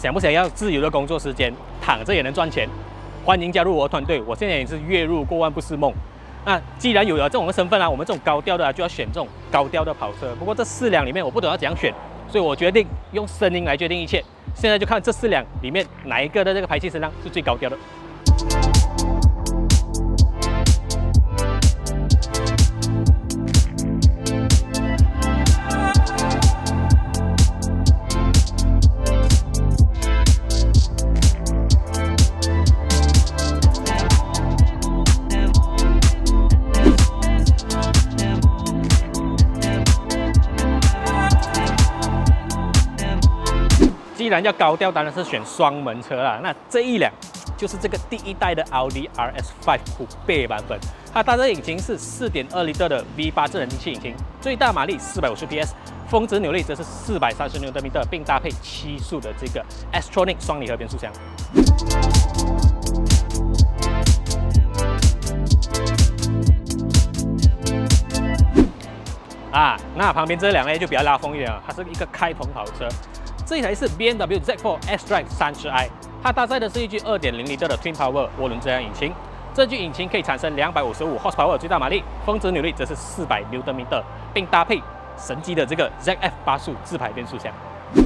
想不想要自由的工作时间，躺着也能赚钱？欢迎加入我的团队，我现在也是月入过万不是梦。那既然有了这种身份啊，我们这种高调的就要选这种高调的跑车。不过这4辆里面我不懂要怎样选，所以我决定用声音来决定一切。现在就看这4辆里面哪一个的这个排气声浪是最高调的。既然要高调，当然是选双门车啦。那这一辆就是这个第一代的奥迪 RS5 Coupe 版本，它搭载引擎是4.2 L 的 V8 自然进气引擎，最大马力450 PS， 峰值扭力则是430 Nm， 并搭配7速的这个 S-Tronic 双离合变速箱。那旁边这辆呢就比较拉风一点了，它是一个开篷跑车。这一台是 BMW Z4 S-Drive 30i， 它搭载的是一具2.0 L 的 Twin Power 涡轮增压引擎。这具引擎可以产生255 horsepower 最大马力，峰值扭力则是400 Nm， 并搭配神机的这个 ZF 8速自排变速箱。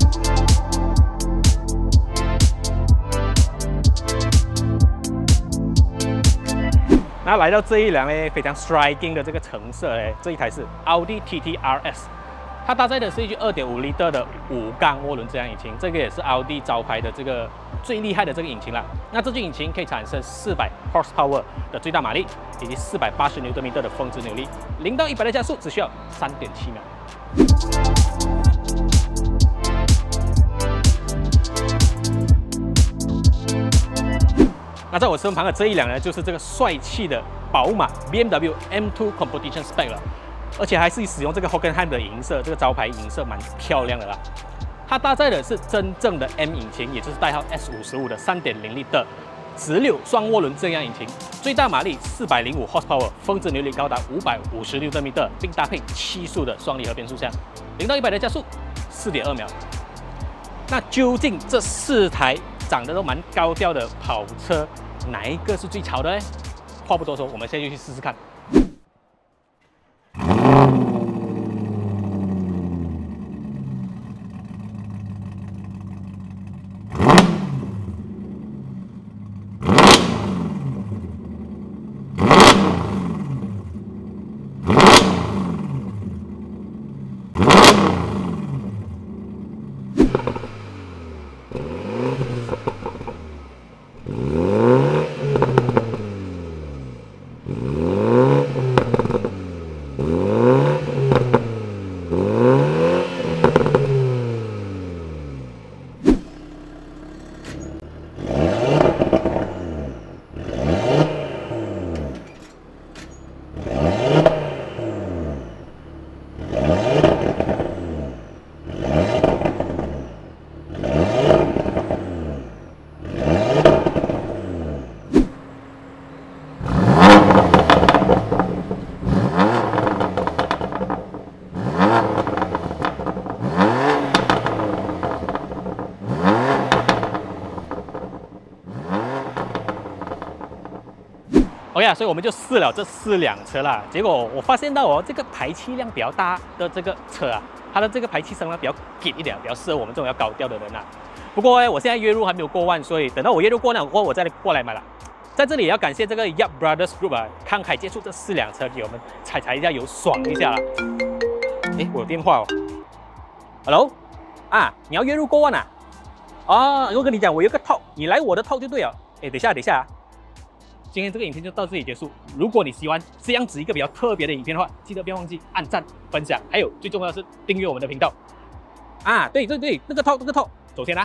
那来到这一辆呢，非常 striking 的这个橙色呢，这一台是奥迪 TT RS。它搭载的是一具2.5 L 的5缸涡轮增压引擎，这个也是奥迪招牌的这个最厉害的这个引擎啦。那这具引擎可以产生400 horsepower 的最大马力，以及480 Nm 的峰值扭力，0到100的加速只需要3.7秒。那在我身旁的这一辆呢，就是这个帅气的宝马 BMW M2 Competition Spec 了。而且还是使用这个 Hockenheim 的银色，这个招牌银色蛮漂亮的啦。它搭载的是真正的 M 引擎，也就是代号 S55 的3.0 L 的直流双涡轮增压引擎，最大马力405 horsepower， 峰值扭力高达550 Nm， 并搭配7速的双离合变速箱，0到100的加速4.2秒。那究竟这4台长得都蛮高调的跑车，哪一个是最潮的呢？话不多说，我们现在就去试试看。OK 所以我们就试了这4辆车啦。结果我发现到这个排气量比较大的这个车啊，它的这个排气声浪比较紧一点，比较适合我们这种要高调的人啊。不过呢，我现在月入还没有过万，所以等到我月入过万过后，我再过来买了。在这里也要感谢这个 Yap Brothers Group 啊，慷慨接触这4辆车给我们踩一下油，爽一下啦。我有电话哦 ，Hello， 你要月入过万啊？我跟你讲，我有个套，你来我的套就对了。等一下。今天这个影片就到这里结束。如果你喜欢这样子一个比较特别的影片的话，记得不要忘记按赞、分享，还有最重要的是订阅我们的频道。对，那个套，走先啦。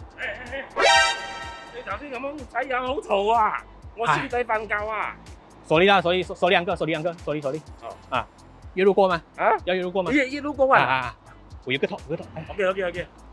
你頭先咁樣睇人好嘈啊！我先仔瞓覺啊。 sorry 啦，sorry 兩個，sorry。月入過嗎？要月入過嗎？ 月入過嗎？ 我有個套。 OK。